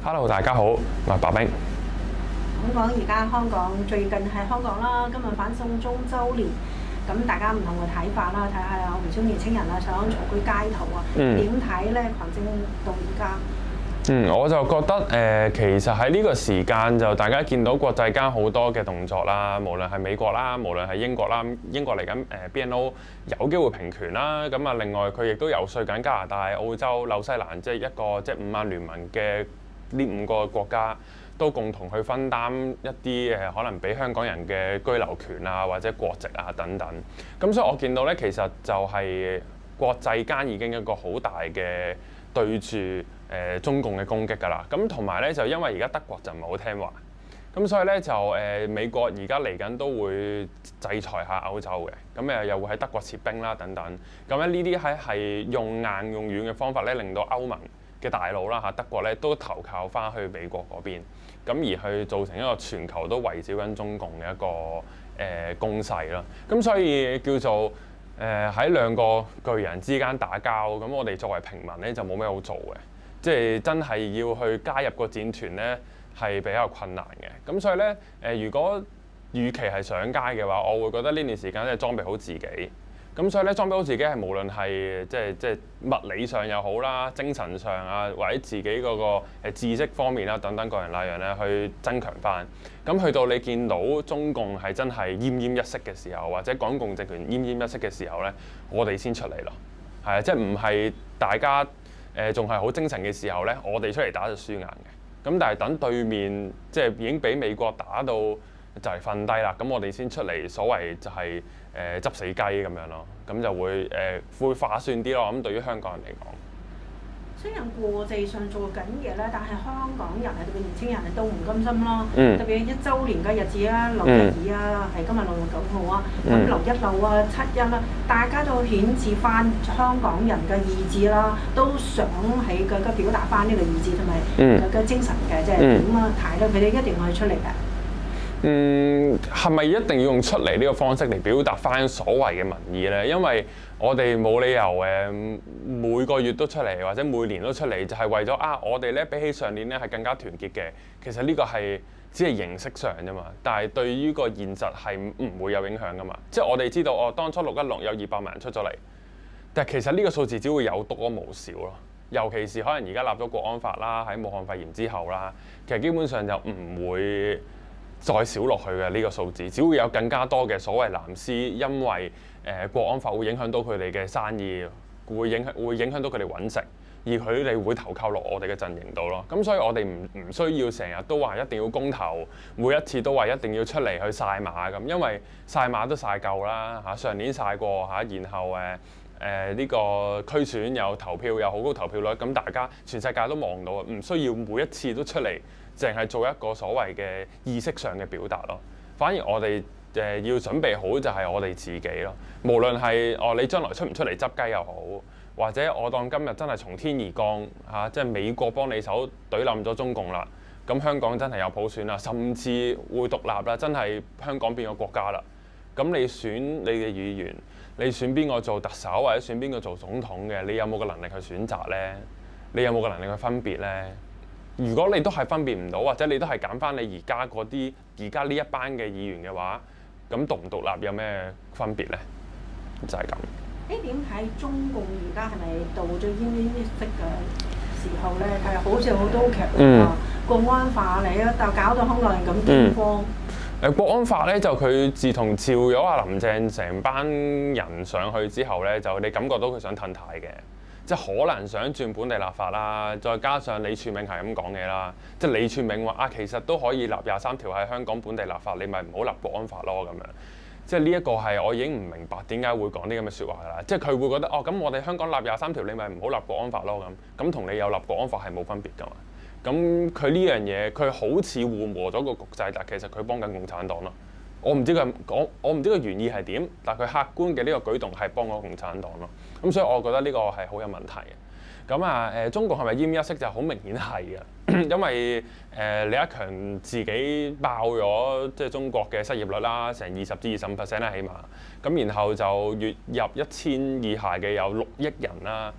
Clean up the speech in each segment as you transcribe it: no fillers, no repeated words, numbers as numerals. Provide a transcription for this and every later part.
Hello，大家好，我係白冰。 咁講而家香港最近係香港啦，今日反送中週年，咁大家唔同嘅睇法啦，睇下有唔少年青人啊想重歸街頭啊，點睇咧？群政到而家。 我就覺得其實喺呢個時間就大家見到國際間好多嘅動作啦，無論係美國啦，無論係英國啦，英國嚟緊BNO 有機會平權啦，咁啊另外佢亦都游說緊加拿大、澳洲、紐西蘭，即係一個即係五眼聯盟嘅呢5個國家，都共同去分擔一啲可能俾香港人嘅居留權啊，或者國籍啊等等。咁所以我見到咧，其實就係國際間已經一個好大嘅對住中共嘅攻擊㗎啦。咁同埋咧就因為而家德國就唔係好聽話，咁所以咧就美國而家嚟緊都會制裁下歐洲嘅，咁又會喺德國撤兵啦等等。咁咧呢啲係用硬用軟嘅方法咧，令到歐盟嘅大佬啦德國咧都投靠翻去美國嗰邊，咁而去造成一個全球都圍繞緊中共嘅一個攻勢啦。咁所以叫做喺兩個巨人之間打交，咁我哋作為平民咧就冇咩好做嘅，即係真係要去加入個戰團咧係比較困難嘅。咁所以咧如果與其係上街嘅話，我會覺得呢段時間咧裝備好自己。咁所以咧裝備好自己係無論係即係物理上又好啦，精神上啊，或者自己嗰個知識方面啦等等各樣那樣咧去增強翻。咁去到你見到中共係真係奄奄一息嘅時候，或者港共政權奄奄一息嘅時候咧，我哋先出嚟咯。係啊，即係唔係大家仲係好精神嘅時候咧，我哋出嚟打就輸硬嘅。咁但係等對面即係已經俾美國打到就係瞓低啦，咁我哋先出嚟，所謂就係執死雞咁樣咯，咁就會划算啲咯。咁對於香港人嚟講， 雖然國際上做緊嘢咧，但係香港人特別年青人都唔甘心咯。特別1週年嘅日子啊，6月2啊，係今日6月9號啊，咁6一路啊、7一啦，大家都顯示翻香港人嘅意志啦，都想喺佢表達翻呢個意志同埋佢嘅精神嘅，即係點啊睇咧？佢哋一定可以出嚟嘅。 係咪一定要用出嚟呢個方式嚟表達翻所謂嘅民意咧？因為我哋冇理由每個月都出嚟，或者每年都出嚟，就係為咗我哋咧比起上年咧係更加團結嘅。其實呢個係只係形式上啫嘛，但係對於個現實係唔會有影響噶嘛。即係我哋知道當初616有200萬人出咗嚟，但係其實呢個數字只會有多無少咯。尤其是可能而家立咗國安法啦，喺武漢肺炎之後啦，其實基本上就唔會再少落去嘅呢個數字，只會有更加多嘅所謂藍絲，因為國安法會影響到佢哋嘅生意，會影響到佢哋揾食，而佢哋會投靠落我哋嘅陣營度咯。咁所以我哋唔需要成日都話一定要公投，每一次都話一定要出嚟去曬馬咁，因為曬馬都曬夠啦嚇，上年曬過嚇，然後呢個區選有投票有好高投票率，咁大家全世界都望到啊，唔需要每一次都出嚟，淨係做一個所謂嘅意識上嘅表達咯。反而我哋要準備好就係我哋自己咯。無論係你將來出唔出嚟執雞又好，或者我當今日真係從天而降嚇，即係美國幫你手懟冧咗中共啦，咁香港真係有普選啦，甚至會獨立啦，真係香港變個國家啦。咁你選你嘅議員，你選邊個做特首或者選邊個做總統嘅，你有冇個能力去選擇咧？你有冇個能力去分別咧？如果你都係分別唔到，或者你都係揀翻你而家呢一班嘅議員嘅話，咁獨唔獨立有咩分別咧？就係咁。 點睇中共而家係咪到咗奄奄一息嘅時候咧？係好似好多劇啊，國安法嚟啊，就搞到香港人咁驚慌。 國安法咧就佢自從召咗阿林鄭成班人上去之後咧，就你感覺到佢想褪軚嘅。即係可能想轉本地立法啦，再加上李柱銘係咁講嘅啦，即係李柱銘話其實都可以立23條喺香港本地立法，你咪唔好立國安法咯咁樣。即係呢一個係我已經唔明白點解會講啲咁嘅説話㗎啦。即係佢會覺得咁我哋香港立23條，你咪唔好立國安法咯咁同你有立國安法係冇分別㗎嘛。咁佢呢樣嘢佢好似緩和咗個局勢，但其實佢幫緊共產黨咯。我唔知佢原意係點，但係佢客觀嘅呢個舉動係幫咗共產黨咯。咁所以我覺得呢個係好有問題嘅。咁中共係咪奄奄一息就好明顯係嘅，因為李克強自己爆咗即係中國嘅失業率啦，成20至25%啦起碼。咁然後就月入1000以下嘅有6億人啦。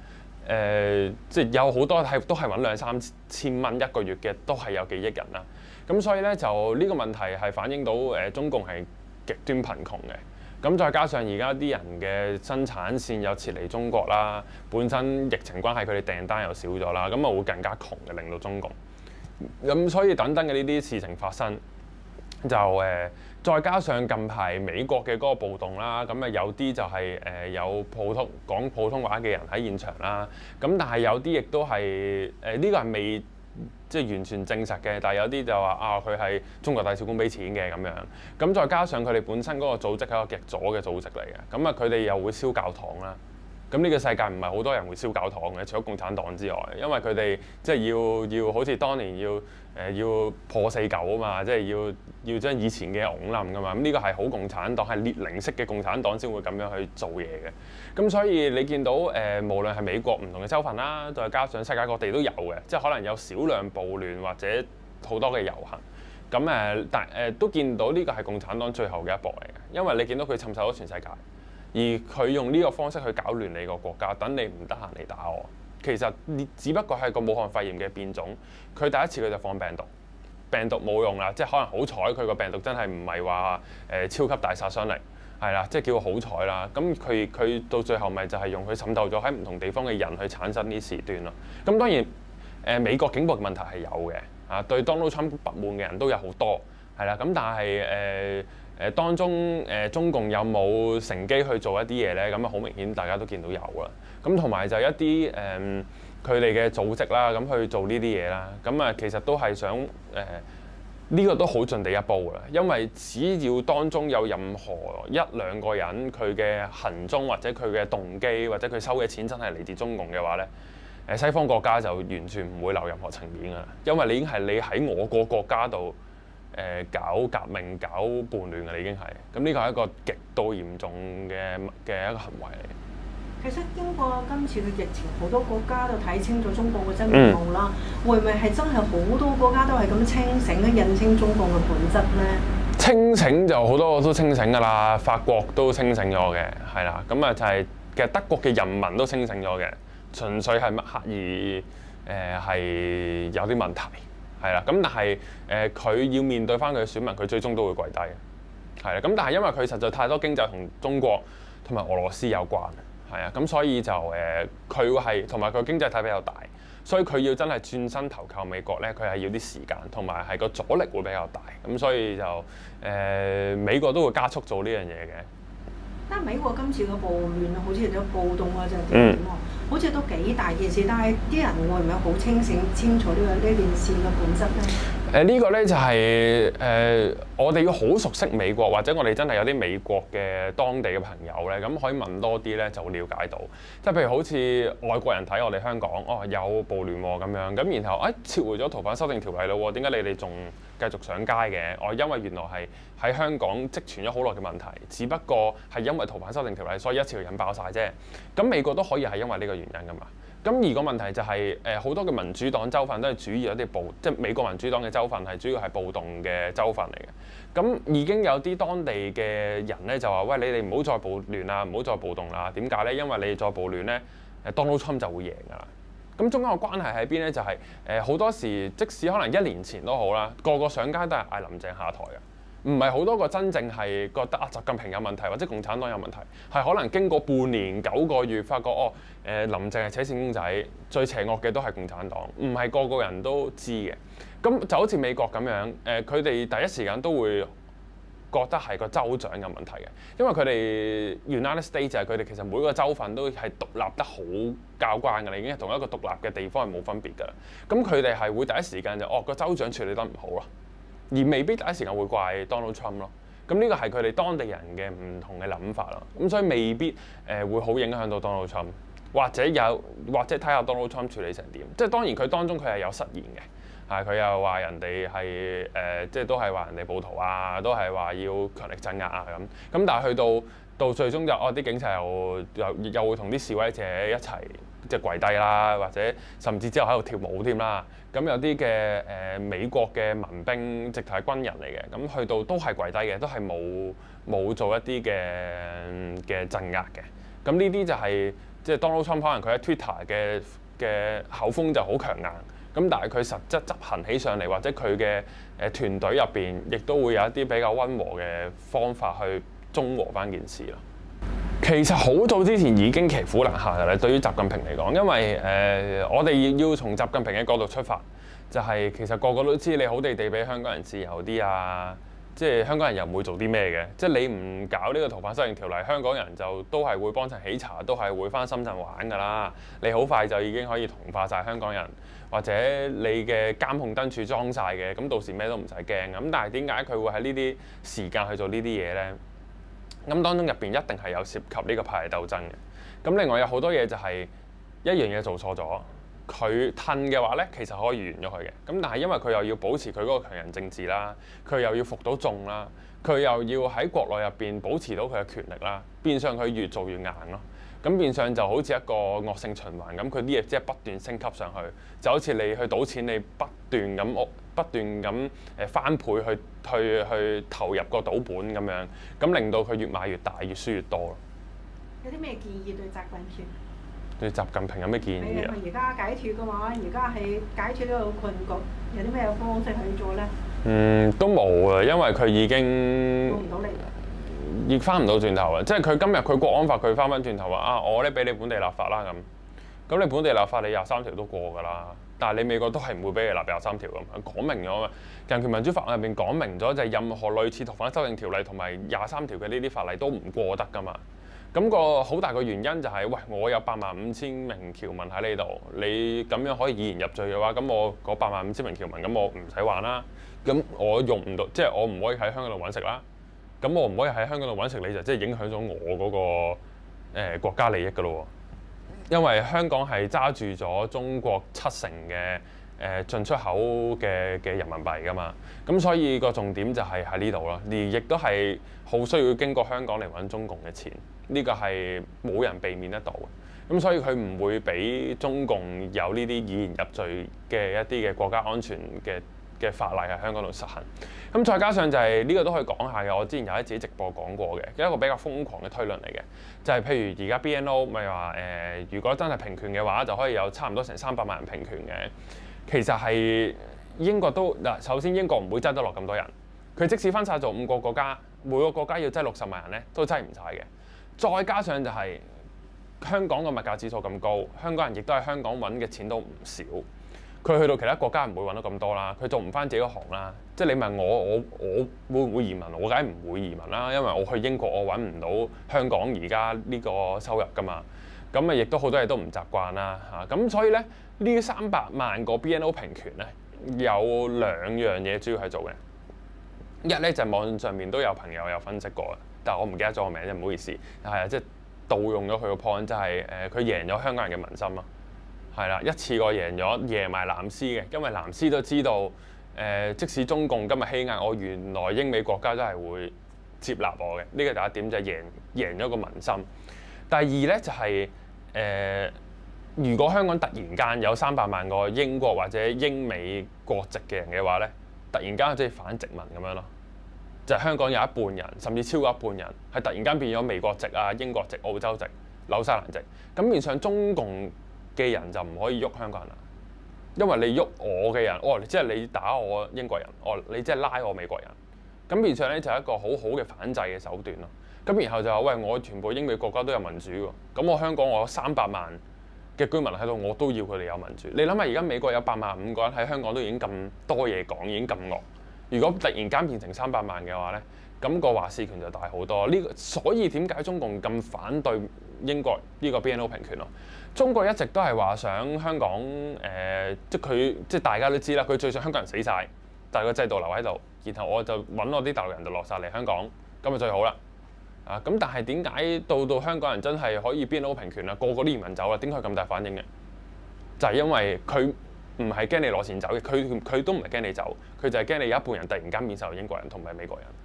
即係有好多都係揾2、3千蚊一個月嘅，都係有幾億人啦。咁所以咧就呢個問題係反映到中共係極端貧窮嘅。咁再加上而家啲人嘅生產線又撤離中國啦，本身疫情關係佢哋訂單又少咗啦，咁啊會更加窮嘅，令到中共。咁所以等等嘅呢啲事情發生，就再加上近排美國嘅嗰個暴動啦，咁啊有啲就係有講普通話嘅人喺現場啦，咁但係有啲亦都係呢個係未即係完全證實嘅，但係有啲就話啊佢係中國大使館俾錢嘅咁樣，咁再加上佢哋本身嗰個組織係一個極左嘅組織嚟嘅，咁啊佢哋又會燒教堂啦。咁呢個世界唔係好多人會燒教堂嘅，除咗共產黨之外，因為佢哋即係要好似當年要破4舊啊嘛，即係要將以前嘅拱冧噶嘛。咁呢個係好共產黨，係列寧式嘅共產黨先會咁樣去做嘢嘅。咁所以你見到無論係美國唔同嘅州份啦，再加上世界各地都有嘅，即係可能有少量暴亂或者好多嘅遊行。咁但都見到呢個係共產黨最後嘅一步嚟嘅，因為你見到佢侵襲咗全世界。而佢用呢個方式去搞亂你個國家，等你唔得閒嚟打我。其實只不過係個武漢肺炎嘅變種，佢第一次佢就放病毒，病毒冇用啦，即係可能好彩佢個病毒真係唔係話超級大殺傷力，係啦，即係叫好彩啦。咁佢到最後咪就係用佢滲透咗喺唔同地方嘅人去產生啲事端咯。咁當然美國警暴嘅問題係有嘅，對 Donald Trump 不滿嘅人都有好多，係啦。咁但係當中中共有冇乘機去做一啲嘢咧？咁啊好明顯大家都見到有啦。咁同埋就一啲佢哋嘅組織啦，咁去做呢啲嘢啦。咁啊其實都係想呢個都好盡地一步啦。因為只要當中有任何1、2個人佢嘅行蹤或者佢嘅動機或者佢收嘅錢真係嚟自中共嘅話咧，西方國家就完全唔會留任何情面噶啦。因為你喺我個國家度。搞革命、搞叛亂嘅，已經係咁，呢個係一個極度嚴重嘅一個行為嚟。 其實經過今次嘅疫情，好多國家都睇清咗中共嘅真面目啦。會唔會係真係好多國家都係咁清醒咧，認清中共嘅本質咧？清醒就好多個都清醒㗎啦，法國都清醒咗嘅，係啦。咁啊就係其實德國嘅人民都清醒咗嘅，純粹係默克爾係有啲問題。係啦，咁但係佢要面對翻佢嘅選民，佢最終都會跪低嘅。係啦，咁但係因為佢實在太多經濟同中國同埋俄羅斯有關，係啊，咁所以就佢係同埋佢經濟體比較大，所以佢要真係轉身投靠美國咧，佢係要啲時間，同埋係個阻力會比較大，咁所以就美國都會加速做呢樣嘢嘅。 但係美國今次嘅暴亂好似有暴動啊，就點喎？好似都幾大件事，但係啲人會唔會好清楚呢件事嘅本質咧？ 呢個咧就係我哋要好熟悉美國，或者我哋真係有啲美國嘅當地嘅朋友咧，咁可以問多啲咧，就會了解到。即係譬如好似外國人睇我哋香港，有暴亂喎咁樣，咁然後撤回咗逃犯修訂條例咯喎，點解你哋仲繼續上街嘅？因為原來係喺香港積存咗好耐嘅問題，只不過係因為逃犯修訂條例，所以一次就引爆晒啫。咁美國都可以係因為呢個原因噶嘛。咁而個問題就係好多嘅民主黨州份都係主要一啲即係美國民主黨嘅州份係主要係暴動嘅州份嚟嘅。咁已經有啲當地嘅人咧就話：喂，你哋唔好再暴亂啦，唔好再暴動啦。點解咧？因為你哋再暴亂咧，Donald Trump 就會贏㗎啦。咁中間個關係喺邊咧？就係好多時，即使可能1年前都好啦，個個上街都係嗌林鄭下台嘅。唔係好多個真正係覺得習近平有問題或者共產黨有問題，係可能經過半年9個月，發覺林鄭係扯線公仔，最邪惡嘅都係共產黨，唔係個個人都知嘅。咁就好似美國咁樣，佢哋第一時間都會覺得係個州長有問題嘅，因為佢哋 United States 就係佢哋其實每個州份都係獨立得好交關㗎啦，已經係同一個獨立嘅地方係冇分別㗎啦。咁佢哋係會第一時間就個州長處理得唔好咯。而未必第一時間會怪 Donald Trump 咯，咁呢個係佢哋當地人嘅唔同嘅諗法咯，咁所以未必會好影響到 Donald Trump，或者睇下 Donald Trump 處理成點，即係當然佢當中佢係有失言嘅，佢又話人哋係即係都係話人哋暴徒啊，都係話要強力鎮壓啊咁但係去到最終就啲警察又會同啲示威者一齊即係跪低啦，或者甚至之後喺度跳舞添啦。咁有啲嘅美國嘅民兵直頭係軍人嚟嘅，咁去到都係跪低嘅，都係冇做一啲嘅鎮壓嘅。咁呢啲就係即係 Donald Trump 可能佢喺 Twitter 嘅口風就好強硬，咁但係佢實質執行起上嚟，或者佢嘅團隊入邊，亦都會有一啲比較溫和嘅方法去中和翻件事咯。其實好早之前已經騎虎難下㗎啦，對於習近平嚟講，因為我哋要從習近平嘅角度出發，就係其實個個都知你好地地俾香港人自由啲啊，即係香港人又唔會做啲咩嘅，即係你唔搞呢個逃犯修訂條例，香港人就都係會幫襯喜茶，都係會翻深圳玩㗎啦。你好快就已經可以同化晒香港人，或者你嘅監控燈柱裝晒嘅，咁到時咩都唔使驚。咁但係點解佢會喺呢啲時間去做呢啲嘢咧？咁當中入邊一定係有涉及呢個派系鬥爭嘅。咁另外有好多嘢就係一樣嘢做錯咗，佢褪嘅話咧，其實可以完咗佢嘅。咁但係因為佢又要保持佢嗰個強人政治啦，佢又要服到眾啦，佢又要喺國內入邊保持到佢嘅權力啦，變相佢越做越硬咯。咁變相就好似一個惡性循環咁，佢啲嘢即係不斷升級上去，就好似你去賭錢，你不斷咁翻倍去投入個賭本咁樣，咁令到佢越買越大，越輸越多咯。 有啲咩建議對習近平？ 對習近平有咩建議啊？ 而家解脫嘅話，而家係解脫呢個困局，有啲咩方式去做咧？ 都冇啊，因為佢已經做唔到嚟。 亦翻唔到轉頭啊！即係佢今日佢國安法佢翻返轉頭話啊，我咧俾你本地立法啦咁你本地立法你23條都過㗎啦，但係你美國都係唔會俾你立23條咁，講明咗啊！人權民主法案入邊講明咗，就係任何類似逃犯修訂條例同埋23條嘅呢啲法例都唔過得㗎嘛。咁個好大個原因就係，喂，我有85000名條文喺呢度，你咁樣可以以言入罪嘅話，咁我嗰85000名條文，咁我唔使玩啦。咁我用唔到，即係我唔可以喺香港度揾食啦。咁我唔可以喺香港度揾食，你就即係影響咗我嗰個國家利益㗎咯。因為香港係揸住咗中國70%嘅進出口嘅人民幣㗎嘛，咁所以個重點就係喺呢度咯。而亦都係好需要經過香港嚟揾中共嘅錢，呢個係冇人避免得到嘅。咁所以佢唔會俾中共有呢啲以言入罪嘅一啲嘅國家安全嘅法例喺香港度實行。咁再加上就係呢個都可以講下嘅，我之前有喺自己直播講過嘅，一個比較瘋狂嘅推論嚟嘅，就係譬如而家 BNO 咪話如果真係平權嘅話，就可以有差唔多成300萬人平權嘅。其實係英國都嗱，首先英國唔會擠得落咁多人，佢即使分晒做5個國家，每個國家要擠60萬人咧，都擠唔晒嘅。再加上就係香港個物價指數咁高，香港人亦都喺香港揾嘅錢都唔少。佢去到其他國家唔會揾到咁多啦，佢做唔翻自己個行啦。即係你問我會唔會移民？我梗係唔會移民啦，因為我去英國我揾唔到香港而家呢個收入㗎嘛。咁啊，亦都好多嘢都唔習慣啦嚇。咁所以咧，呢300萬個 BNO 平權咧，有2樣嘢主要係做嘅。一咧就係網上面都有朋友有分析過，但係我唔記得咗個名啫，唔好意思。係啊，即係盜用咗佢個 point，就係佢贏咗香港人嘅民心咯。係啦，一次過贏埋藍絲嘅，因為藍絲都知道即使中共今日欺壓我，原來英美國家都係會接納我嘅。呢個第一點就係贏咗個民心。第二咧就係如果香港突然間有300萬個英國或者英美國籍嘅人嘅話咧，突然間即係反殖民咁樣咯，就係香港有一半人甚至超過一半人係突然間變咗美國籍啊、英國籍、澳洲籍、紐西蘭籍，咁面上中共嘅人就唔可以喐香港人啦，因為你喐我嘅人，即係你打我英國人，你即係拉我美國人，咁面上咧就係一個好好嘅反制嘅手段咯。咁然後就話喂，我全部英美國家都有民主喎，咁我香港我有300萬嘅居民喺度，我都要佢哋有民主。你諗下，而家美國有85000個人喺香港都已經咁多嘢講，已經咁惡。如果突然間變成300萬嘅話咧，咁個話事權就大好多。所以點解中共咁反對英國呢個 BNO 平權咯？中國一直都係話想香港即係大家都知啦，佢最想香港人死晒，但係個制度留喺度，然後我就揾我啲大陸人就落晒嚟香港，咁就最好啦。咁但係點解到香港人真係可以 BNO 平權啦，個個都移民走啦？點解咁大反應嘅？就係因為佢唔係驚你攞錢走嘅，佢都唔係驚你走，佢就係驚你有一半人突然間變成英國人同埋美國人。